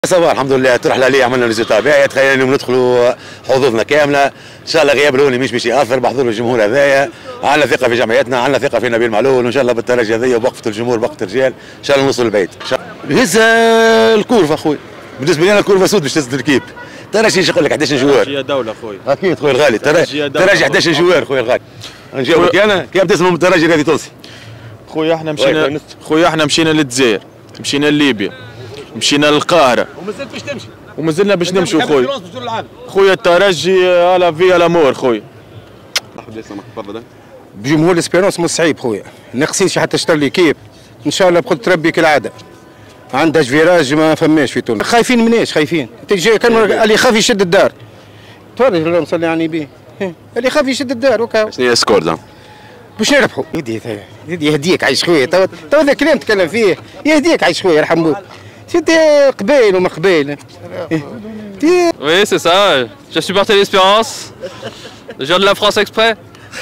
صباح الحمد لله ترحل عليه عملنا ريزولتا باهيه تخيل اليوم ندخلوا حظوظنا كامله ان شاء الله. غياب الهوني مش ياثر بحضور الجمهور هذايا. عندنا ثقه في جمعيتنا، عندنا ثقه في نبيل معلول، وان شاء الله بالترجي هذايا وبوقفه الجمهور بوقفه الرجال ان شاء الله نوصل للبيت. نهز الكورفه اخوي، بالنسبه لي انا الكورفه سود باش تهز الكيب. ترجي ايش يقول لك 11 جوار؟ هي دوله اخوي. اكيد خويا الغالي، ترجي 11 جوار خويا الغالي. نجاوبك انا كيف تسمع من الترجي الذي تونسي؟ خويا احنا مشينا للجزائر، مشينا لليبيا، مشينا للقاهره ومازلت باش تمشي ومازلنا باش نمشوا خويا. خويا الترجي على في الامور خويا. مرحبا بك تفضل. بجمهور الاسبيرونس مش صعيب خويا، ناقصينش حتى شطر ليكيب ان شاء الله بقدرة ربي كالعاده. عندها فيراج ما فماش في تونس. خايفين مناش خايفين؟ انت جاي كان اللي يخاف يشد الدار. تفرج اللهم صل على النبي. اللي يخاف يشد الدار وكا. شنو هي السكور زعما؟ باش نربحوا. يدي يهديك عايش خويا، تو هذا كلام تكلم فيه، يهديك عايش خويا يرحم بوك. C'était قبيل وما قبيل. Oui, c'est ça. J'ai supporté l'Espérance. Je viens de la France exprès.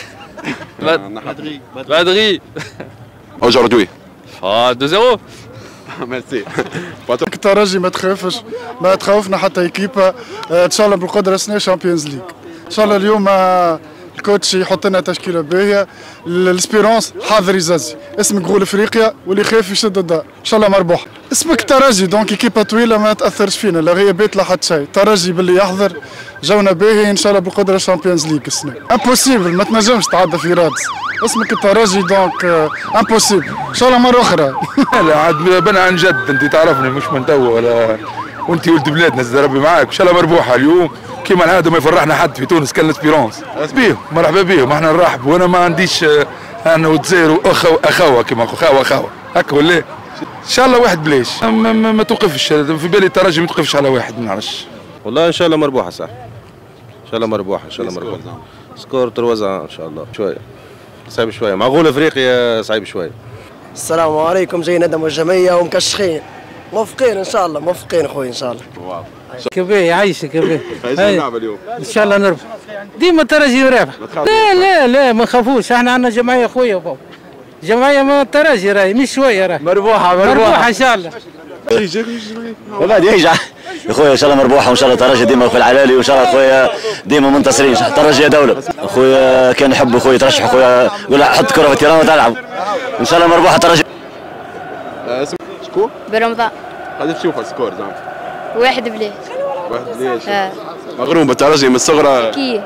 Badri. Aujourd'hui. Ah, 2-0. ميرسي. الترجي ما تخافش، ما تخوفنا حتى ايكيبا ان شاء الله بالقدره سنه شامبيونز ليج. ان شاء الله اليوم الكوتش يحط لنا تشكيله باهيه. الاسبيرونس حاضر يزازي، اسمك غول افريقيا واللي خايف يشد الدار، ان شاء الله مربوح. اسمك الترجي دونك ايكيبا طويله ما تاثرش فينا، لا غيابات لا حتى شيء. الترجي باللي يحضر جونا باهي ان شاء الله بالقدره شامبيونز ليج السنه. امبوسيبل ما تنجمش تعدى في رادس. اسمك الترجي دونك امبوسيبل، ان شاء الله مره اخرى. لا عاد بنا عن جد، انت تعرفني مش من توا ولا وانت ولد بلادنا زاد ربي معاك. ان شاء الله مربوحه اليوم كيما العاده، ما يفرحنا حد في تونس كان الاسبيرونس. بيهم مرحبا بيهم، احنا نرحب. وانا ما عنديش انا والجزائر اخوه كيما خاوه هكا ولا ان شاء الله واحد بلاش ما توقفش في بالي الترجي، ما توقفش على واحد ما نعرفش. والله ان شاء الله مربوحه صح. ان شاء الله مربوحه ان شاء الله مربوحه. سكور 3 ان شاء الله. شويه صعيب شويه مع غول افريقيا، صعيب شويه. السلام عليكم، جاي ندم الجمعيه ومكشخين. موفقين ان شاء الله، موفقين اخوي ان شاء الله. كبير يعيشك كبير. ايش اللعبه اليوم؟ ان شاء الله نربح. ديما الترجي يرابح. لا ما نخافوش، احنا عندنا جمعيه خويا بابا. جمعيه ما الترجي راهي مش شويه راهي. مربوحه ان شاء الله. والله يرجع يا خويا ان شاء الله مربوحه، وان شاء الله الترجي ديما في العلالي، وان شاء الله خويا ديما منتصرين. الترجي يا دوله خويا، كان يحب خويا يترشح خويا يقول حط كره في التيران وتلعب. ان شاء الله مربوحه الترجي. اسمك شكون؟ برمضان. غادي تشوف السكور زعما؟ 1 بليش. 1 بليش. مغروم بالترجي من الصغرى. كيف؟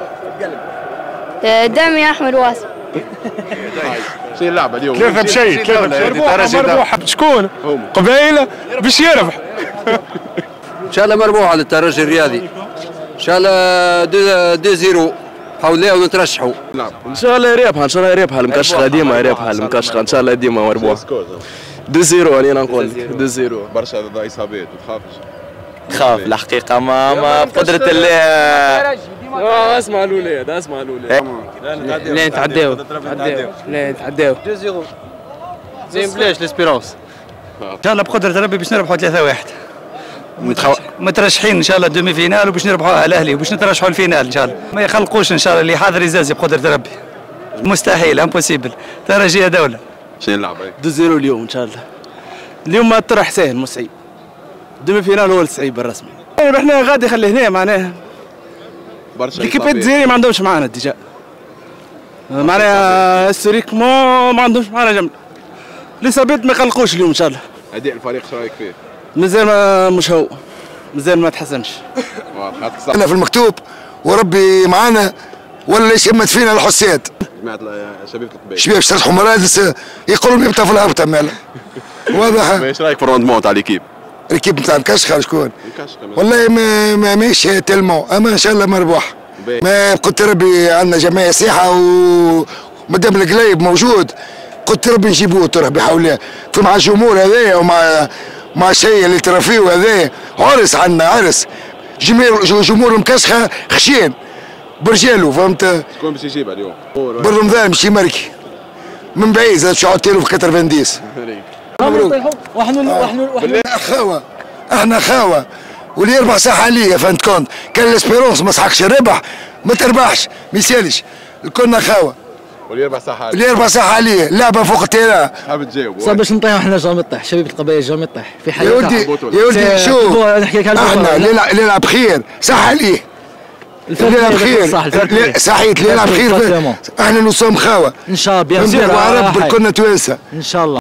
دامي احمد واسم. شنو اللعبه اليوم؟ كيف بشيء كيف مربوحه شكون؟ قبيله باش يربح. ان شاء الله مربوحه للترجي الرياضي. ان شاء الله 2-0 حاولوا ونترشحوا. ان شاء الله يربحها، ان شاء الله يربحها المكشخه ديما يربحها المكشخه، ان شاء الله ديما مربوحه. 2-0 انا نقول 2-0. برشا اصابات ما تخافش؟ خاف الحقيقه ما بقدره الله. اسمع الاولاد اسمع الاولاد. لا نتعداو لا نتعداو 2-0 زين بلاش ليسبيرونس. ان شاء الله بقدره ربي باش نربحوا 3-1. مترشحين ان شاء الله دومي فينال، وباش نربحوا على الاهلي وباش نترشحوا الفينال ان شاء الله. ما يخلقوش ان شاء الله، اللي حاضر يزازي بقدره ربي. مستحيل امبوسيبل. ترجي دوله. شنو اللعبه؟ 2-0 اليوم ان شاء الله. اليوم ما طرح سهل مش صعيب. دومي فينال هو الصعيب الرسمي. احنا غادي خلي هنا معناها برشا ليكيبات الجزائري ما عندهمش معانا ديجا، معناها هيستوريك ما عندهمش معانا جمله. الاصابات ما يقلقوش اليوم ان شاء الله. اداء الفريق شو رايك فيه؟ مازال مش هو، مازال ما تحسنش. احنا في المكتوب وربي معانا، ولا يشمت فينا الحساد. جماعه شبيبه القبائل شباب يشرحوا مرادس يقولوا يبتا في الهبطه مالا. واضح. ايش رايك في الروندمون تاع ليكيب؟ الكيب نتاع مكشخه شكون؟ والله ما ماهيش تلمو، اما ان شاء الله مربوح. ما قلت ربي عندنا جمعيه صحه ومادام القلايب موجود قلت ربي نجيبوه ترى بحول الله. مع الجمهور هذايا ومع الشيء اللي ترى فيه هذايا عرس، عندنا عرس جمهور مكشخه خشين برجالو فهمت؟ شكون باش يجيبها اليوم؟ بالرمضان باش يمركي من بعيد زاد شو عطيله في 90. مبروك. احنا خاوه واللي يربح صح عليا فهمت كونت. كان الاسبيرونس ما صحكش الربح ما تربحش ما يسالش، كنا خاوه. واللي يربح صح عليه. اللي يربح صح عليه، لعبه فوق التيران. حاب تجاوب. صار باش نطيحوا احنا جامي طيح، شبيبه القبائل جامي طيح في حياتنا. يا ولدي شوف احنا اللي يلعب خير صح عليه. اللي يلعب خير صحيح، اللي يلعب خير احنا نصوم خاوه ان شاء الله. بيان سور ورب كلنا توانسه ان شاء الله.